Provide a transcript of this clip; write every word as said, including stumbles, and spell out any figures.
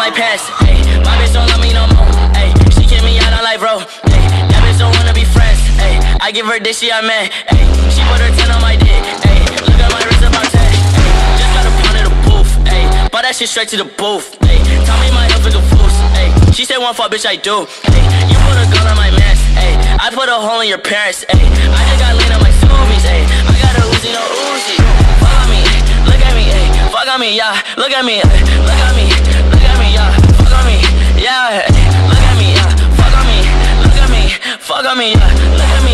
my pants, ayy. My bitch don't love me no more, ayy. She kick me out, I'm like, bro, ayy. That bitch don't wanna be friends, ayy. I give her dick, she a man, ayy. She put her ten on my dick, ayy. Look at my wrist about ten, ayy. Just got a pound in the booth, ayy. Bought that shit straight to the booth, ayy. Tell me my health is a fool, ayy. She said one fuck, bitch, I do, ayy. You put a gun on my mans, ayy. I put a hole in your parents, ayy. I just got lean on my zoomies, ayy. I got a Uzi, no Uzi. Fuck on me, look at me, ayy. Fuck on me, yeah. Look at me, ayy. Look at me, look at me, yeah. Fuck on me, yeah. Ayy. Look at me, yeah. Fuck on me, look at me, fuck on me, yeah. Look at me.